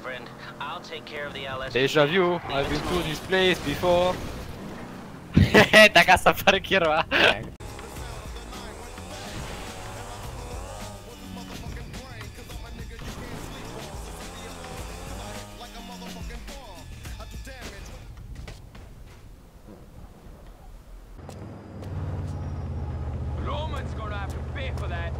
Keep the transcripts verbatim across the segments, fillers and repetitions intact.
friend. I'll take care of the L S. Deja vu, I've been to this place before. Takas sa parkir ba? Roman's gonna have to pay for that.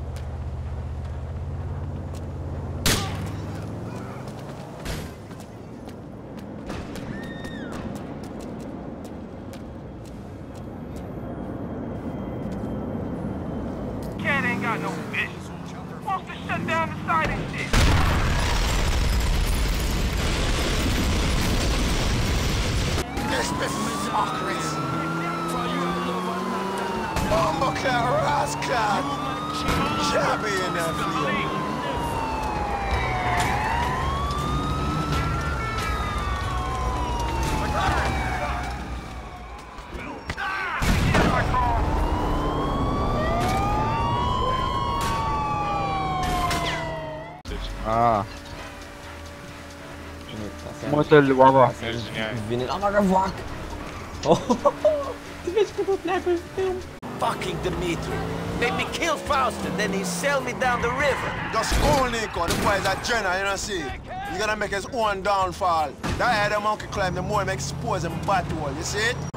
Cat ain't got no vision. Wants to shut down the site and shit. This be fuckers. Bumbleclad, rascal. Shabby in that field. Ah. Motel Wawa. Vinit ang maravak. Oh, tivesse ko to sniper film. Fucking Dimitri. Make me kill Faust and then he sell me down the river. Just go, Nico. The boy's a Jenna, you know, see? He's gonna make his own downfall. That head the monkey climb, the more he make expose him battle, you see it?